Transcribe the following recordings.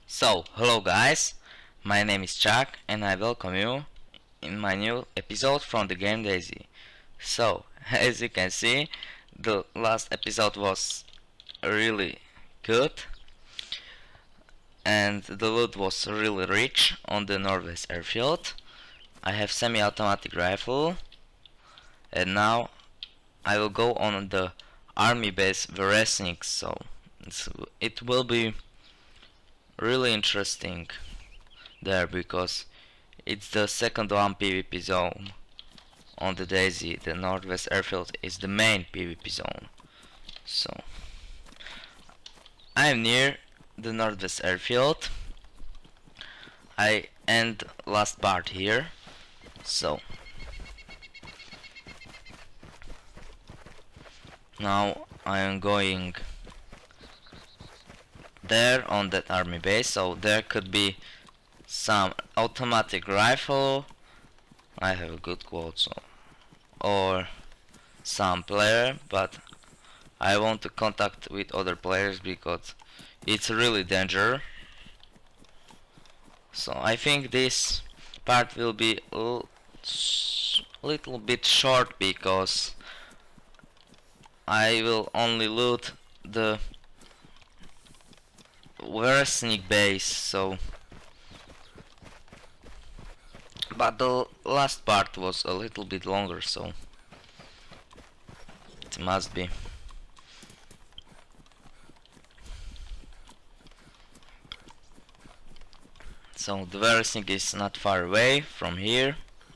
So, hello guys, my name is Chuck and I welcome you in my new episode from the game Daisy. So, as you can see, the last episode was really good and the loot was really rich on the Northwest Airfield. I have semi-automatic rifle and now I will go on the army base Veresnik, so it will be really interesting there because it's the second one PvP zone on the Daisy. The Northwest Airfield is the main PvP zone. So I am near the Northwest Airfield. I end last part here. So now I am going there on that army base, so there could be some automatic rifle. I have a good quote, so or some player, but I want to contact with other players because it's really danger. So I think this part will be a little bit short because I will only loot the Veresnik base, so but the last part was a little bit longer, so it must be. So the Veresnik is not far away from here.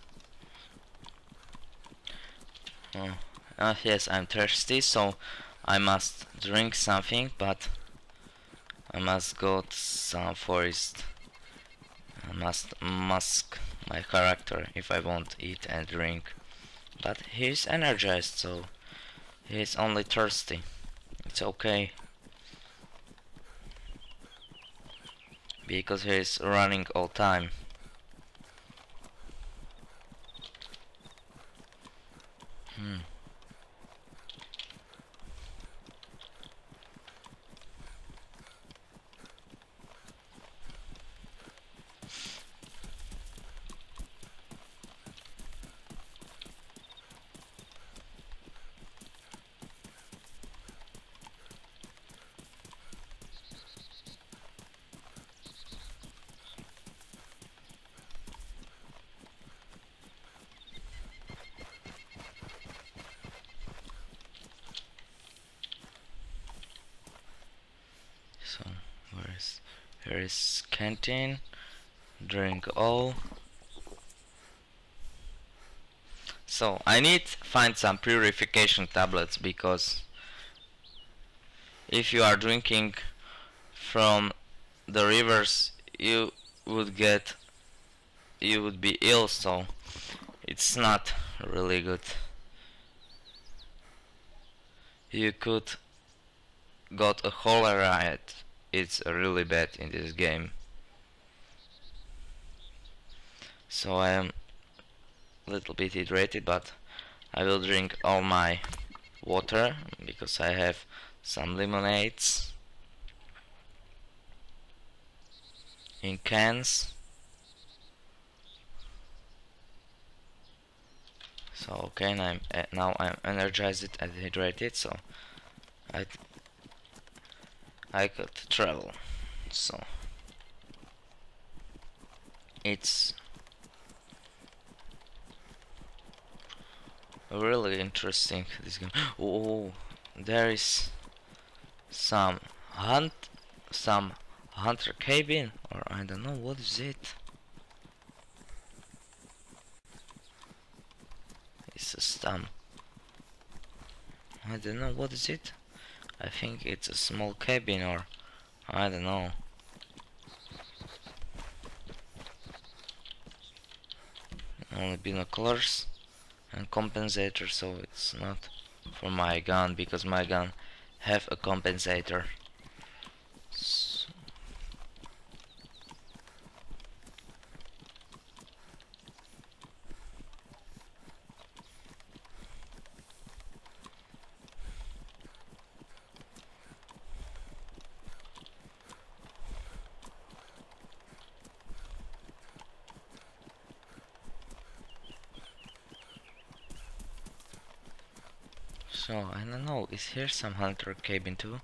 Yes, I'm thirsty, so I must drink something, but I must go to some forest. I must mask my character if I won't eat and drink. But he's energized, so he's only thirsty. It's okay. Because he's running all time. So here is canteen, drink all. So I need to find some purification tablets because if you are drinking from the rivers you would be ill, so it's not really good. You could got a cholera. It's really bad in this game. So I am a little bit hydrated, but I will drink all my water because I have some lemonades in cans. So okay, now I'm energized and hydrated, so I could travel. So it's really interesting, this game. Oh, there is some hunter cabin, or I don't know what is it. It's a stump. I don't know what is it. I think it's a small cabin, or I don't know. Only binoculars and compensator, so it's not for my gun because my gun have a compensator. So I don't know, is here some hunter cabin too?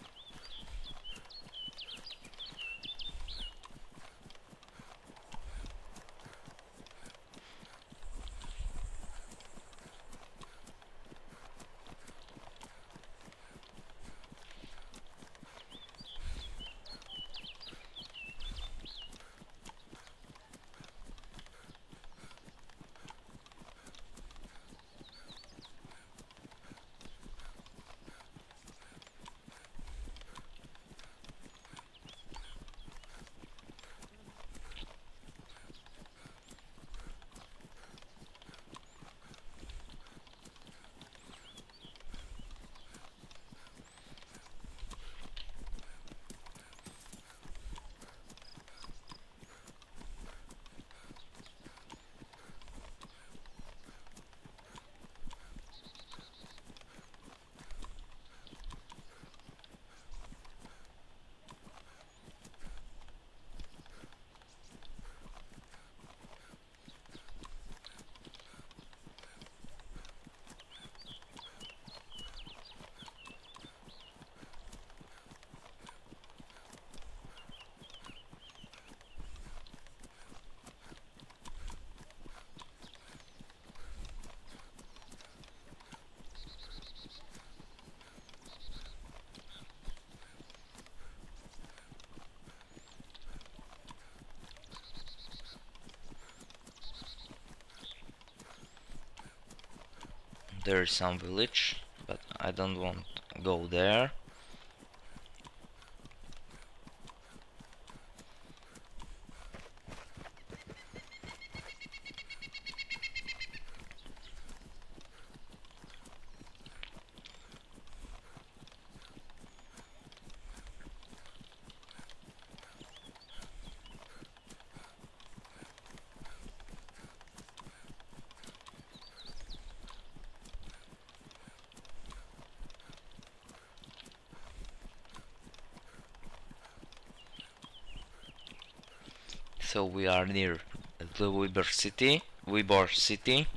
There is some village, but I don't want to go there. So we are near the Vybor city.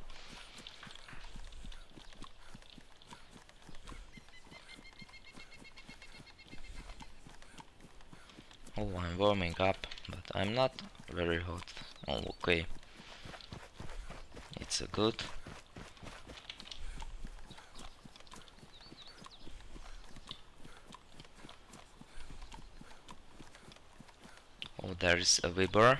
Oh, I'm warming up, but I'm not very hot. Oh, okay. It's a good. Oh, there is a Vybor.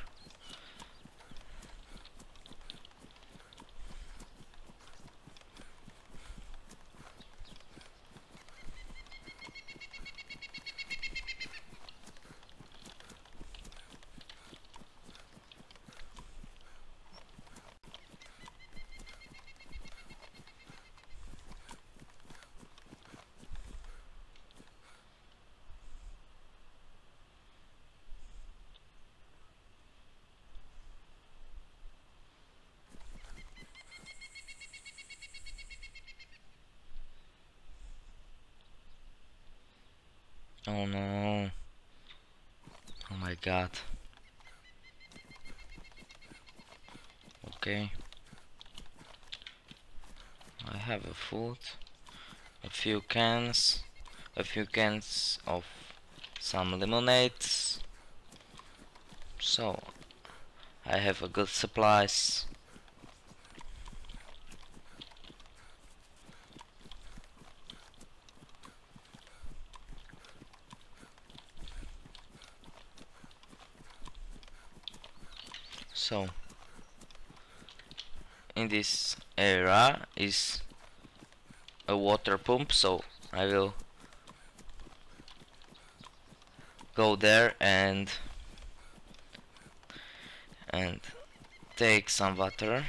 Oh no. Oh my god. Okay. I have a food, a few cans of some lemonades. So I have a good supplies. So in this area is a water pump, so I will go there and take some water.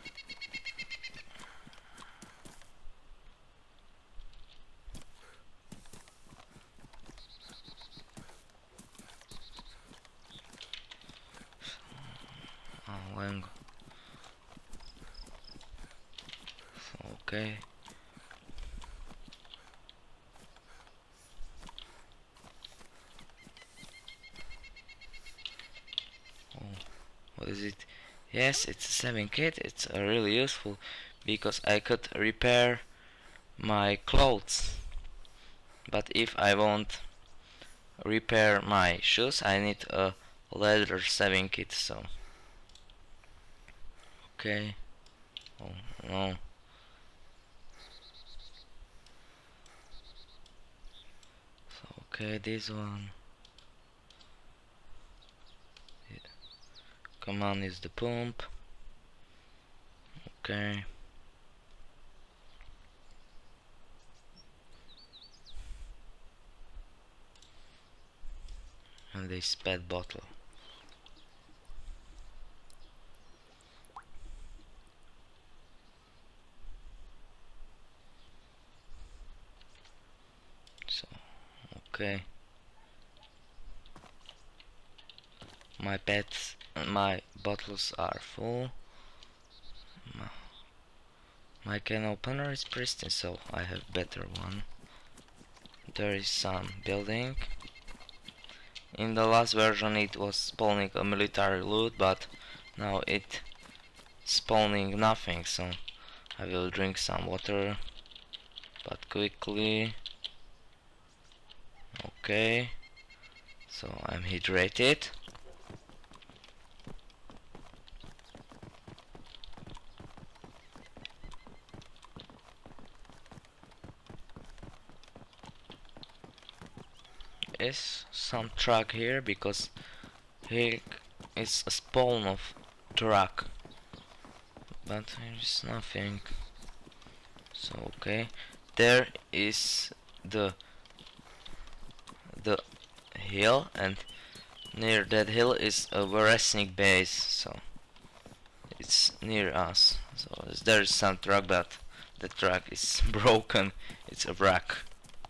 When okay. Oh, what is it? Yes, it's a 7 kit. It's really useful because I could repair my clothes. But if I want repair my shoes, I need a leather saving kit. So okay. Oh no. So okay, this one. Command is the pump. Okay. And this pet bottle. So okay. My bottles are full. My can opener is pristine, so I have better one. There is some building. In the last version it was spawning a military loot, but now it spawning nothing, so I will drink some water, but quickly. Okay, so I'm hydrated. Is some truck here, because here is a spawn of truck, but there is nothing. So okay, there is the hill, and near that hill is a Veresnik base, so it's near us. So there is some truck, but the truck is broken. It's a wreck.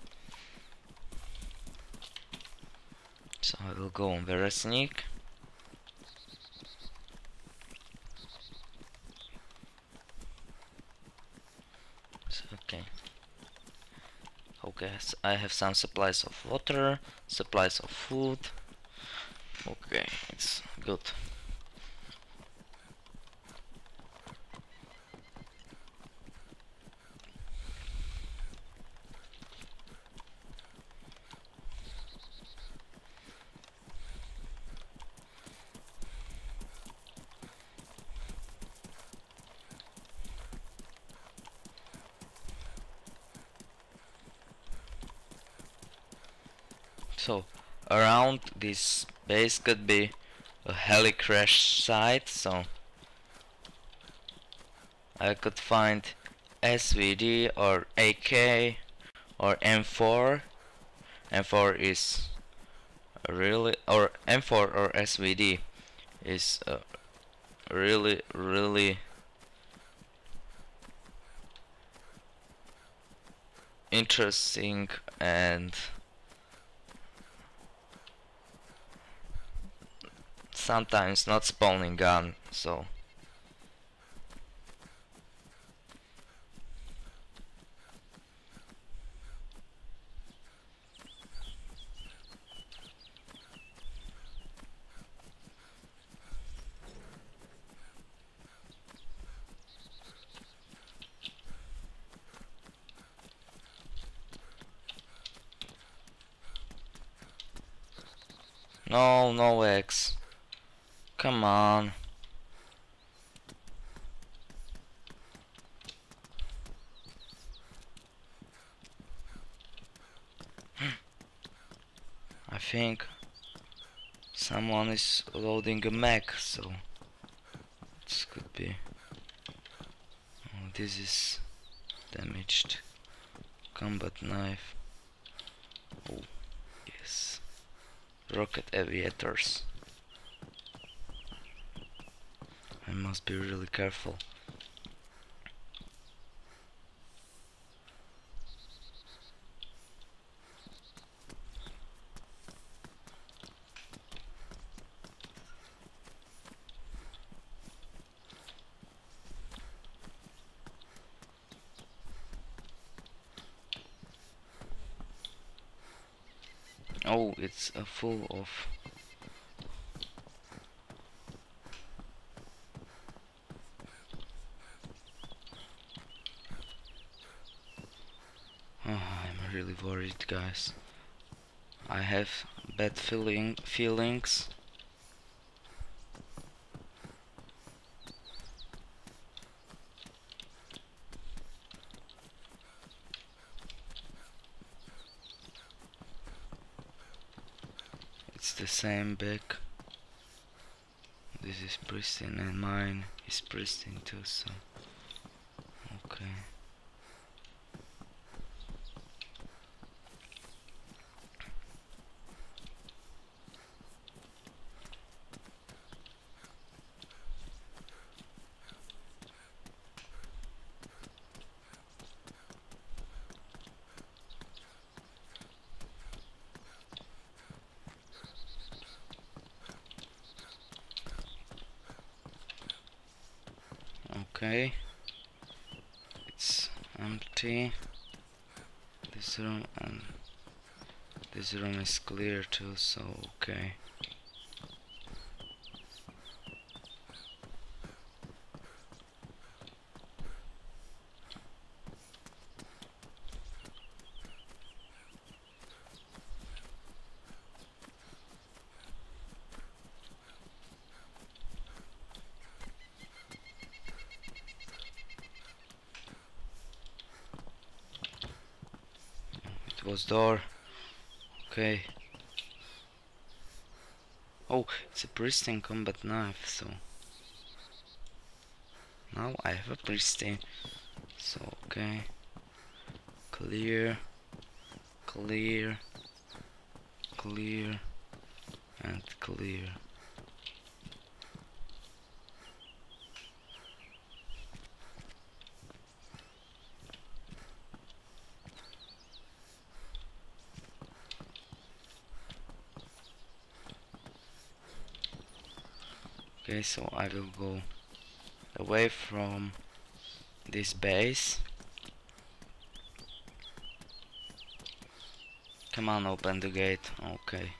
So I will go on Veresnik. So, okay. Okay, so I have some supplies of water, supplies of food. Okay, it's good. So around this base could be a heli crash site, so I could find SVD or AK or M4. M4 is really, or M4 or SVD is really interesting and sometimes not spawning gun, so no X. Come on. I think someone is loading a mech, so this could be. Oh, this is damaged. Combat knife. Oh, yes. Rocket aviators. I must be really careful. Oh, it's full of. really worried, guys. I have bad feelings. It's the same back. This is pristine and mine is pristine too, so okay. Okay, it's empty, this room, and this room is clear too, so okay. It was door. Okay. Oh, it's a pristine combat knife, so now I have a pristine. So okay. Clear, clear, clear, and clear. Okay, so I will go away from this base. Come on, open the gate. Okay.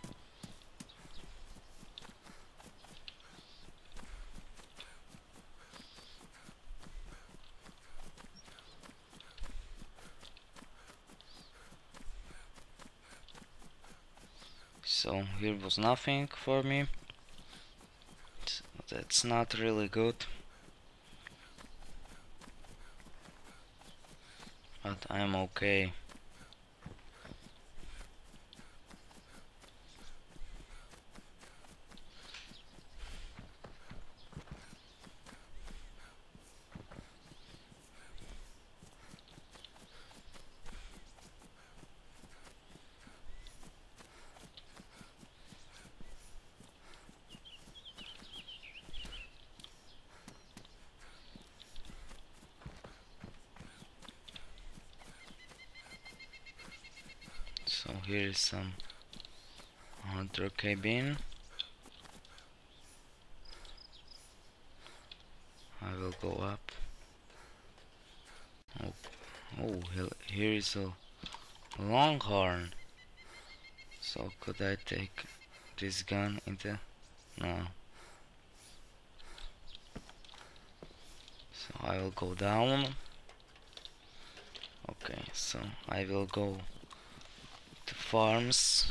So here was nothing for me. That's not really good. But I'm okay. So here is some hunter cabin. I will go up. Oh, here is a longhorn. So could I take this gun into? No. So I will go down. Okay, so I will go to farms.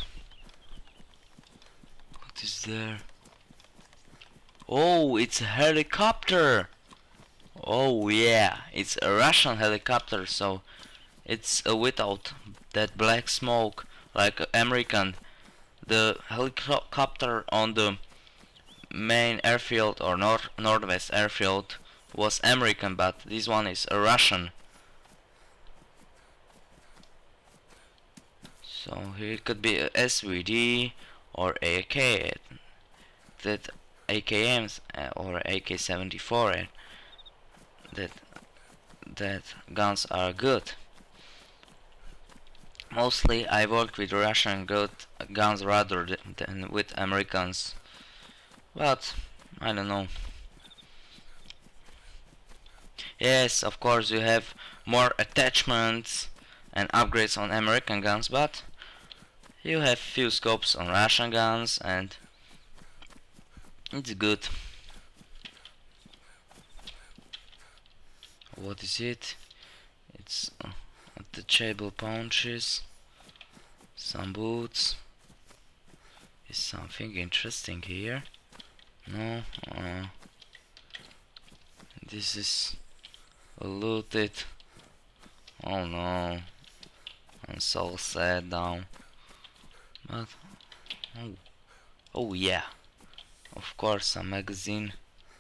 What is there? Oh, it's a helicopter! Oh yeah, it's a Russian helicopter, so it's without that black smoke like American. The helicopter on the main airfield or northwest airfield was American, but this one is a Russian. So here it could be a SVD or AK, that AKMs or AK-74, that guns are good. Mostly I worked with Russian good guns rather than with Americans, but I don't know. Yes, of course you have more attachments and upgrades on American guns, but you have few scopes on Russian guns and it's good. What is it? It's Untouchable punches, some boots. Is something interesting here? No. This is looted. Oh no, I'm so sad now. But oh yeah, of course a magazine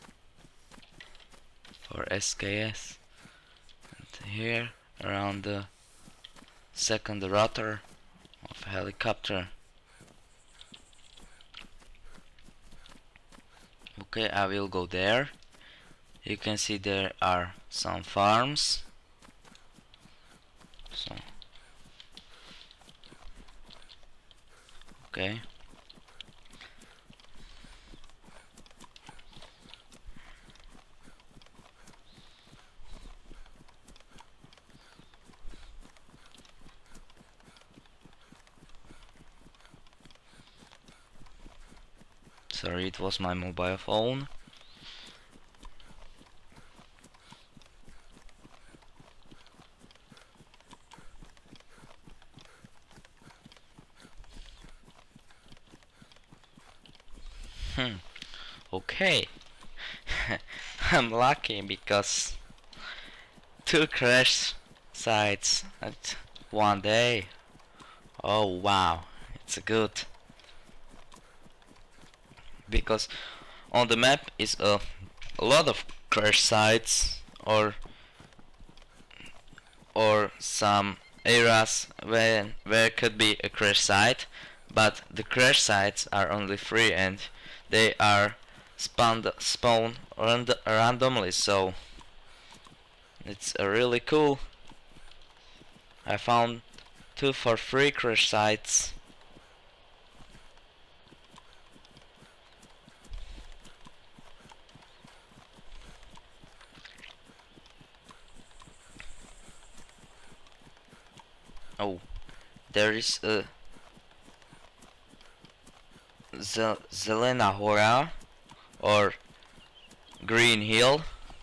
for SKS. And here around the second rotor of a helicopter. Okay, I will go there. You can see there are some farms. So okay. Sorry, it was my mobile phone. Okay. I'm lucky because 2 crash sites at one day. Oh wow, it's good. Because on the map is a lot of crash sites or some areas where could be a crash site, but the crash sites are only 3 and they are spawned randomly, so it's really cool. I found 2 for free crash sites. Oh, there is a Zelena Hora or Green Hill,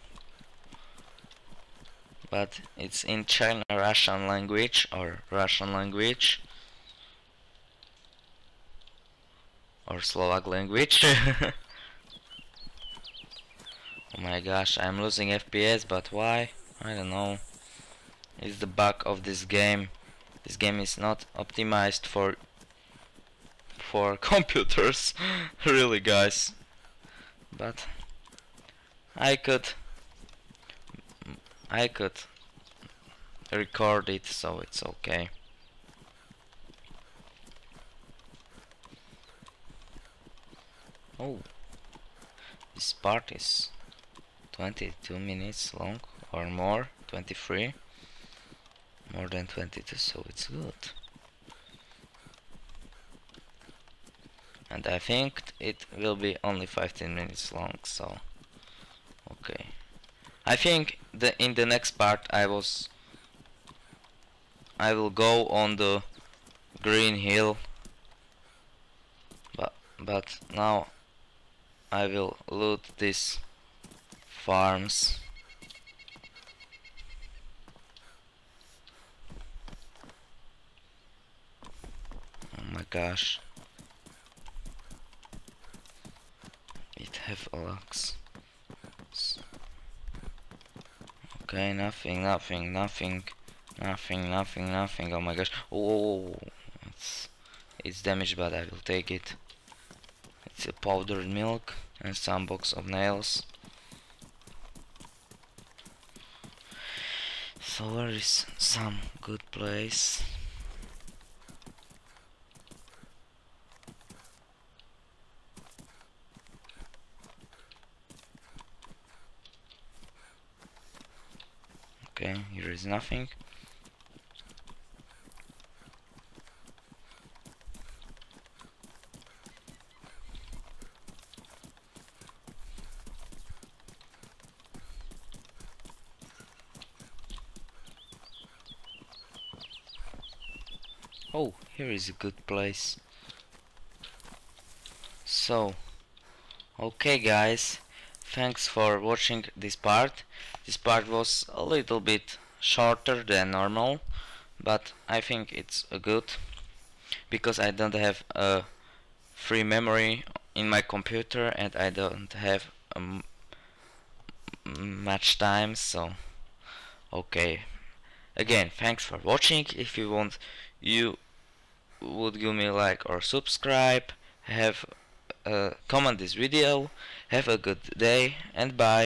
but it's in China Russian language or Russian language or Slovak language. Oh my gosh, I'm losing FPS, but why? I don't know. It's the bug of this game. This game is not optimized for computers, really, guys. But I could record it, so it's okay. Oh, this part is 22 minutes long or more, 23, more than 22, so it's good. And I think it will be only 15 minutes long, so okay. I think in the next part I will go on the Green Hill, but now I will loot these farms. Oh my gosh, it have a locks. Okay, nothing. Oh my gosh. Oh, it's damaged, but I will take it. It's a powdered milk and some box of nails. So where is some good place? Okay, here is nothing. Oh, here is a good place. So, okay guys, thanks for watching this part. This part was a little bit shorter than normal, but I think it's good because I don't have a free memory in my computer and I don't have much time, so okay. Again, thanks for watching. If you want, you would give me a like or subscribe. Have comment this video. Have a good day and bye.